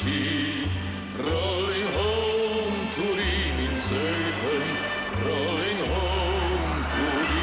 sea. Rolling home to leaving Satan, rolling home to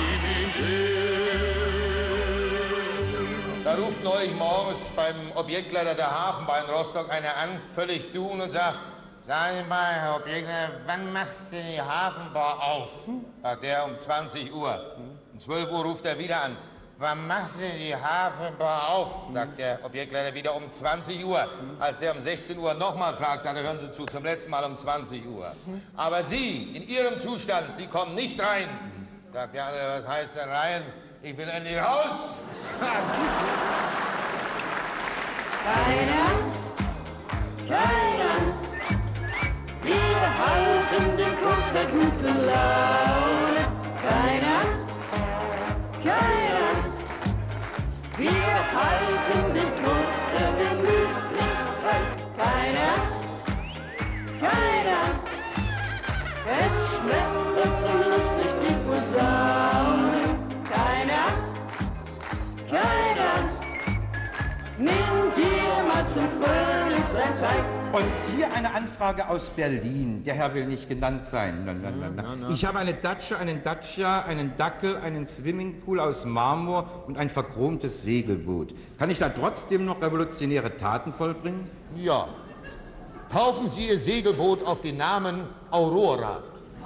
leaving there. Da ruft neulich morgens beim Objektleiter der Hafenbahn in Rostock einer an, völlig dun und sagt, sagen Sie mal, Herr Objektleiter, wann macht denn die Hafenbar auf? Sagt er, um 20 Uhr. Um 12 Uhr ruft er wieder an. Wann macht denn die Hafenbar auf? Sagt der Objektleiter wieder um 20 Uhr. Als er um 16 Uhr nochmal fragt, sagt er, hören Sie zu, zum letzten Mal um 20 Uhr. Aber Sie, in Ihrem Zustand, Sie kommen nicht rein. Sagt der andere, was heißt denn rein? Ich will endlich raus. Keine Angst, keine Angst. Wir halten den Kurs der guten Laune. Keine Angst, keine Angst. Wir halten den Kurs der Gemütlichkeit. Keine Angst, keine Angst. Es schmettert so lustig die Posaune. Keine Angst, keine Angst. Nimm dir mal zum Fröhlichsein Zeit. Und hier eine Anfrage aus Berlin. Der Herr will nicht genannt sein. Ich habe eine Datsche, einen Dacia, einen Dackel, einen Swimmingpool aus Marmor und ein verchromtes Segelboot. Kann ich da trotzdem noch revolutionäre Taten vollbringen? Ja. Taufen Sie Ihr Segelboot auf den Namen Aurora.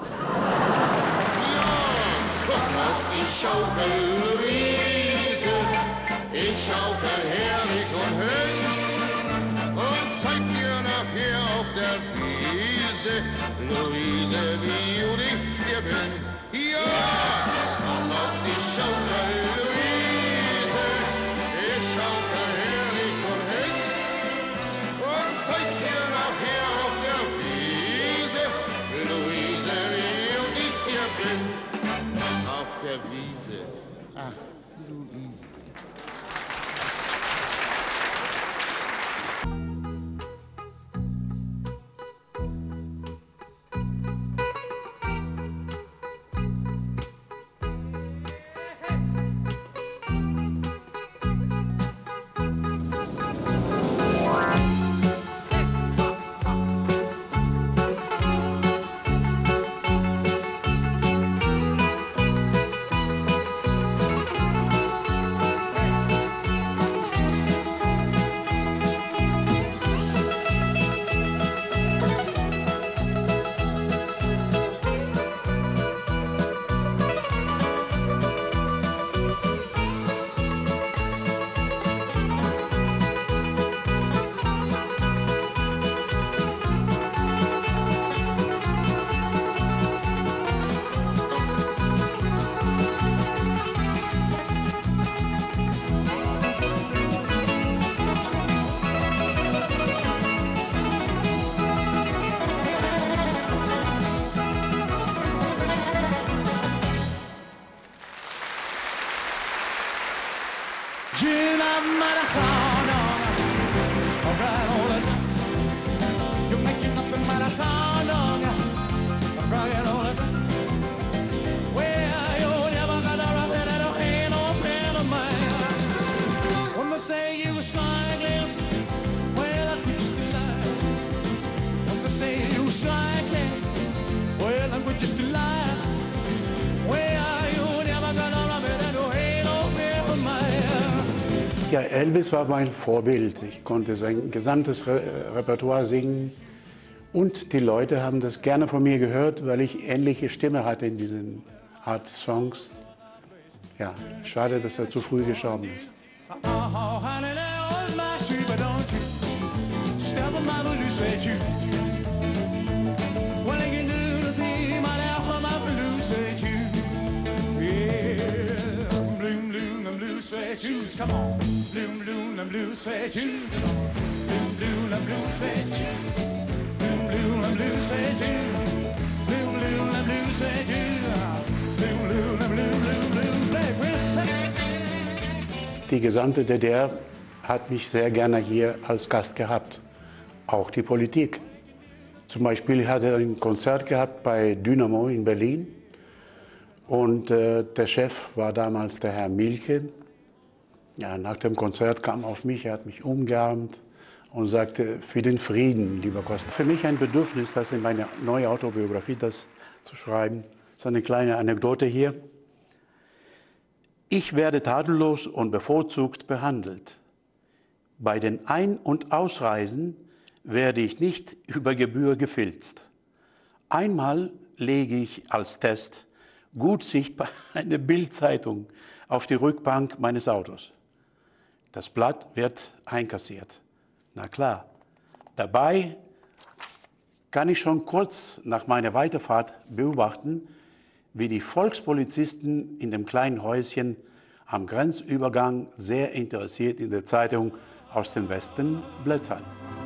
Ich schaukel Luise, ich schaukel herrlich und hin und zeig dir nachher auf der Wiese, Luise, wie gut ich dir bin. Ja, auf die Schaukel Luise, ich schaukel herrlich und hin und zeig dir nachher auf der Wiese, Luise, wie gut ich dir bin. Auf der Wiese. Ach, Luise. Ja, Elvis war mein Vorbild. Ich konnte sein gesamtes Repertoire singen. Und die Leute haben das gerne von mir gehört, weil ich ähnliche Stimme hatte in diesen Art Songs. Ja, schade, dass er zu früh gestorben ist. Come on, bloom, bloom, and blue suede shoes. Bloom, bloom, and blue suede shoes. Bloom, bloom, and blue suede shoes. Bloom, bloom, and blue suede shoes. Bloom, bloom, and blue, blue, blue, black wrist. Die gesamte DDR hat mich sehr gerne hier als Gast gehabt. Auch die Politik. Zum Beispiel hatte er ein Konzert gehabt bei Dynamo in Berlin. Und der Chef war damals der Herr Mielke. Ja, nach dem Konzert kam er auf mich, er hat mich umarmt, und sagte, für den Frieden, lieber Costa. Für mich ein Bedürfnis, das in meine neue Autobiografie das zu schreiben. Das ist eine kleine Anekdote hier. Ich werde tadellos und bevorzugt behandelt. Bei den Ein- und Ausreisen werde ich nicht über Gebühr gefilzt. Einmal lege ich als Test gut sichtbar eine Bildzeitung auf die Rückbank meines Autos. Das Blatt wird einkassiert. Na klar, dabei kann ich schon kurz nach meiner Weiterfahrt beobachten, wie die Volkspolizisten in dem kleinen Häuschen am Grenzübergang sehr interessiert in der Zeitung aus dem Westen blättern.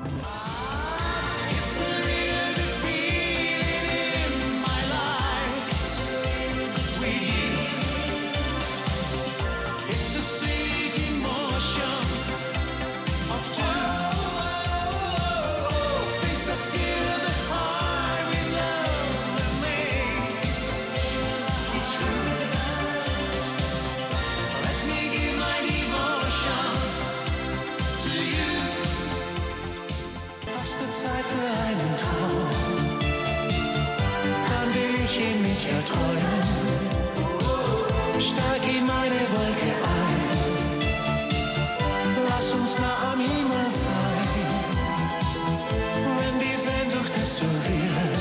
Zeit für einen Traum, dann will ich ihn mit dir träumen. Steig in meine Wolke ein, lass uns nah am Himmel sein. Wenn die Sehnsucht es so will,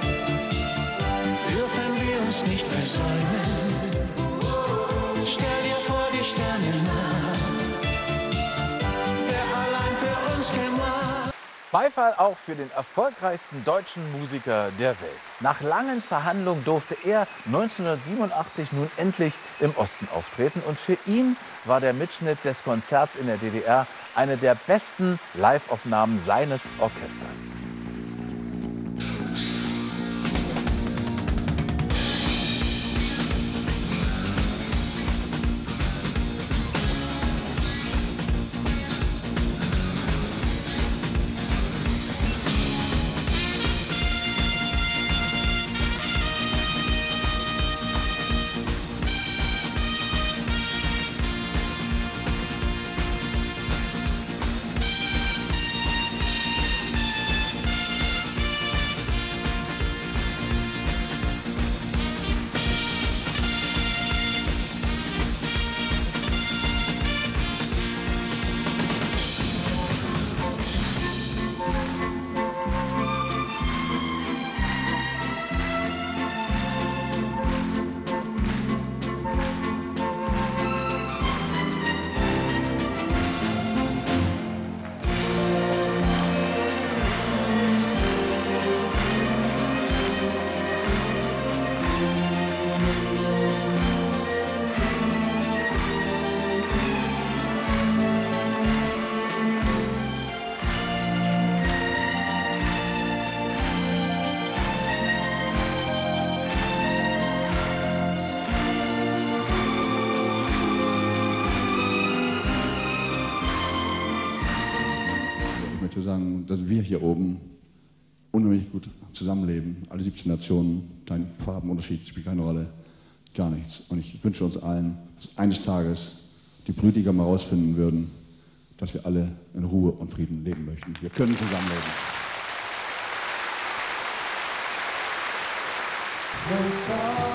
dürfen wir uns nicht versäumen. Stell dir vor, die Sternennacht wär allein für uns gemacht. Beifall auch für den erfolgreichsten deutschen Musiker der Welt. Nach langen Verhandlungen durfte er 1987 nun endlich im Osten auftreten. Und für ihn war der Mitschnitt des Konzerts in der DDR eine der besten Live-Aufnahmen seines Orchesters. Ich möchte sagen, dass wir hier oben unheimlich gut zusammenleben. Alle 17 Nationen, kein Farbenunterschied, spielt keine Rolle, gar nichts. Und ich wünsche uns allen, dass eines Tages die Politiker mal herausfinden würden, dass wir alle in Ruhe und Frieden leben möchten. Wir können zusammenleben. When